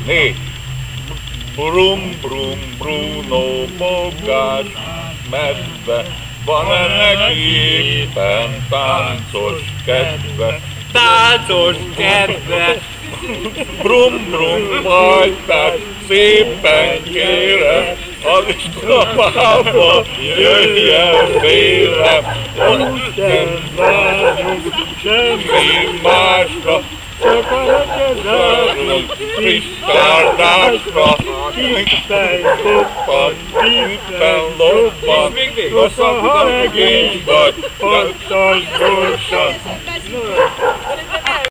Hé! Brum, brum, Bruno, bogás, medve, van-e neki éppen táncos kedve? Táncos kedve! Brum, brum, majtát, szépen kérem, az iskapába jöjjön tőlem, hogy nem várunk semmi másra, csak a kezárunk kristáldásra, itten koppan, itten loppan, rossz a regény vagy, pattas gyorsan.